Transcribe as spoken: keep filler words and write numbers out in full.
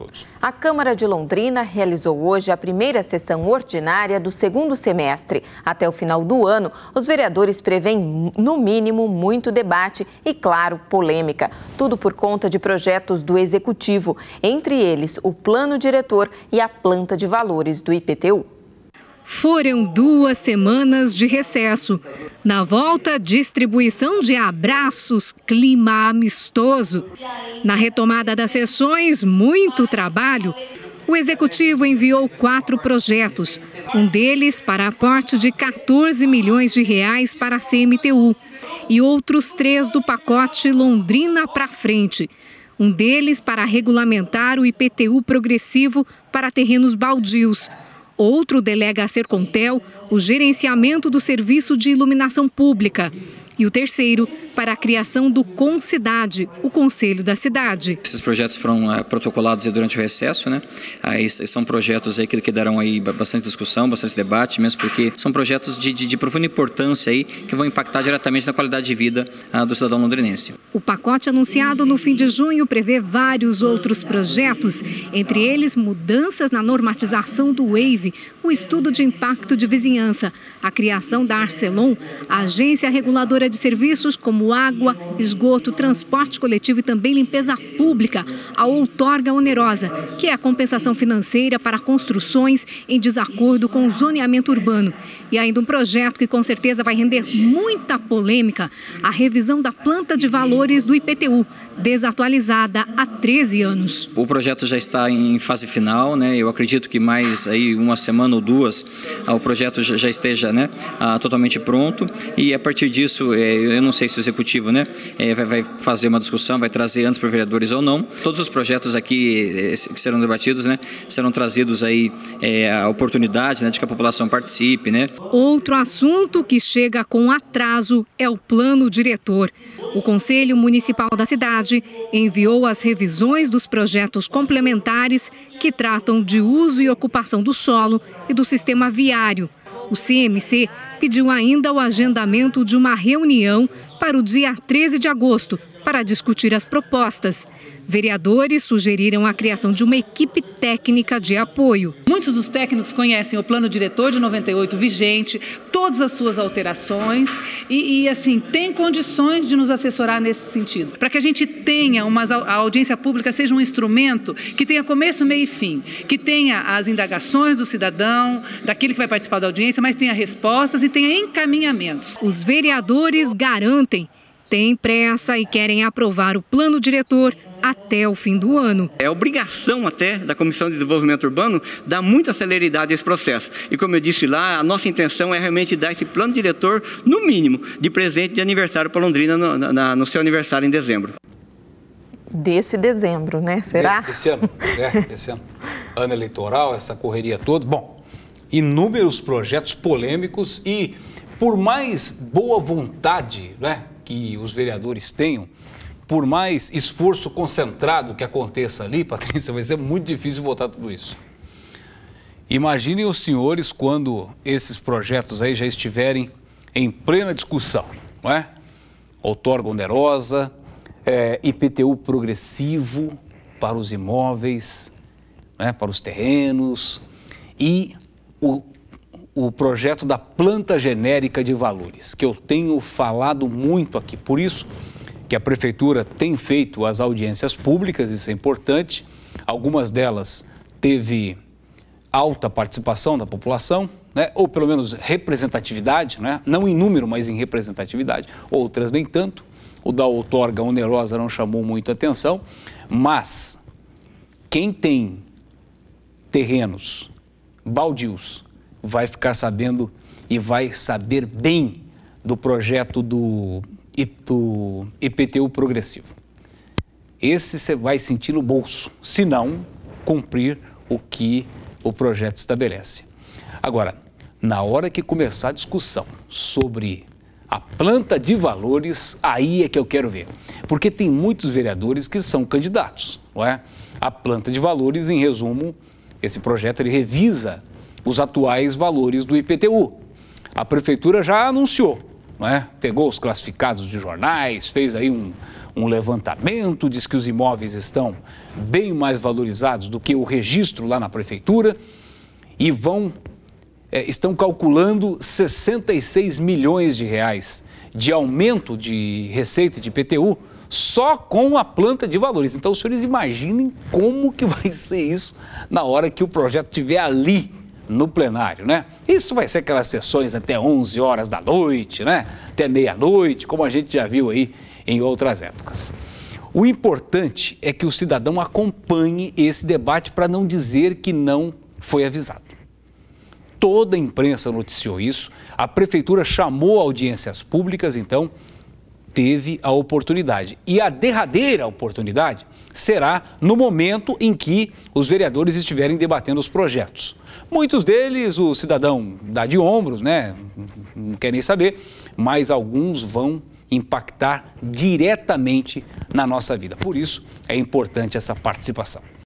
todos. A Câmara de Londrina realizou hoje a primeira sessão ordinária do segundo semestre. Até o final do ano, os vereadores prevêem, no mínimo, muito debate e, claro, polêmica. Tudo por conta de projetos do Executivo, entre eles o Plano Diretor e a Planta de Valores do I P T U. Foram duas semanas de recesso. Na volta, distribuição de abraços, clima amistoso. Na retomada das sessões, muito trabalho. O Executivo enviou quatro projetos. Um deles para aporte de quatorze milhões de reais para a C M T U. E outros três do pacote Londrina para frente. Um deles para regulamentar o I P T U progressivo para terrenos baldios. Outro delega a Sercontel o gerenciamento do serviço de iluminação pública. E o terceiro, para a criação do Concidade, o Conselho da Cidade. Esses projetos foram é, protocolados durante o recesso, né? Aí, são projetos aí que, que darão aí bastante discussão, bastante debate, mesmo porque são projetos de, de, de profunda importância aí, que vão impactar diretamente na qualidade de vida ah, do cidadão londrinense. O pacote anunciado no fim de junho prevê vários outros projetos, entre eles mudanças na normatização do WAVE, o estudo de impacto de vizinhança, a criação da Arcelon, a agência reguladora de serviços como água, esgoto, transporte coletivo e também limpeza pública, a outorga onerosa, que é a compensação financeira para construções em desacordo com o zoneamento urbano. E ainda um projeto que com certeza vai render muita polêmica, a revisão da planta de valores do I P T U, desatualizada há treze anos. O projeto já está em fase final, né? Eu acredito que mais aí uma semana ou duas o projeto já esteja, né, totalmente pronto, e a partir disso eu não sei se o Executivo, né, vai fazer uma discussão, vai trazer antes para os vereadores ou não. Todos os projetos aqui que serão debatidos, né, serão trazidos aí é, a oportunidade, né, de que a população participe, né. Outro assunto que chega com atraso é o Plano Diretor. O Conselho Municipal da cidade enviou as revisões dos projetos complementares que tratam de uso e ocupação do solo e do sistema viário. O C M C pediu ainda o agendamento de uma reunião para o dia treze de agosto para discutir as propostas. Vereadores sugeriram a criação de uma equipe técnica de apoio. Muitos dos técnicos conhecem o plano diretor de noventa e oito vigente, todas as suas alterações e, e assim, tem condições de nos assessorar nesse sentido. Para que a gente tenha uma a audiência pública seja um instrumento que tenha começo, meio e fim, que tenha as indagações do cidadão, daquele que vai participar da audiência, mas tenha respostas e tenha encaminhamentos. Os vereadores garantem, têm pressa e querem aprovar o plano diretor até o fim do ano. É obrigação até da Comissão de Desenvolvimento Urbano dar muita celeridade a esse processo. E como eu disse lá, a nossa intenção é realmente dar esse plano diretor, no mínimo, de presente de aniversário para Londrina no, na, no seu aniversário em dezembro. Desse dezembro, né? Será? Desse, desse ano, é, desse ano. Ano eleitoral, essa correria toda. Bom, inúmeros projetos polêmicos e, por mais boa vontade, né, que os vereadores tenham, por mais esforço concentrado que aconteça ali, Patrícia, vai ser muito difícil votar tudo isso. Imaginem os senhores quando esses projetos aí já estiverem em plena discussão, não é? Outorga onerosa, é, I P T U progressivo para os imóveis, né, para os terrenos e o, o projeto da planta genérica de valores, que eu tenho falado muito aqui. Por isso que a Prefeitura tem feito as audiências públicas, isso é importante. Algumas delas teve alta participação da população, né? Ou pelo menos representatividade, né? Não em número, mas em representatividade. Outras nem tanto. O da outorga onerosa não chamou muito atenção, mas quem tem terrenos baldios vai ficar sabendo e vai saber bem do projeto do do I P T U progressivo. Esse você vai sentir no bolso, se não cumprir o que o projeto estabelece. Agora, na hora que começar a discussão sobre a planta de valores, aí é que eu quero ver. Porque tem muitos vereadores que são candidatos, não é? A planta de valores, em resumo, esse projeto ele revisa os atuais valores do I P T U. A Prefeitura já anunciou não é? Pegou os classificados de jornais, fez aí um, um levantamento, diz que os imóveis estão bem mais valorizados do que o registro lá na prefeitura e vão, é, estão calculando sessenta e seis milhões de reais de aumento de receita de I P T U só com a planta de valores. Então, os senhores imaginem como que vai ser isso na hora que o projeto estiver ali no plenário, né? Isso vai ser aquelas sessões até onze horas da noite, né? Até meia-noite, como a gente já viu aí em outras épocas. O importante é que o cidadão acompanhe esse debate para não dizer que não foi avisado. Toda a imprensa noticiou isso, a prefeitura chamou audiências públicas, então teve a oportunidade. E a derradeira oportunidade será no momento em que os vereadores estiverem debatendo os projetos. Muitos deles o cidadão dá de ombros, né? Não quer nem saber, mas alguns vão impactar diretamente na nossa vida. Por isso é importante essa participação.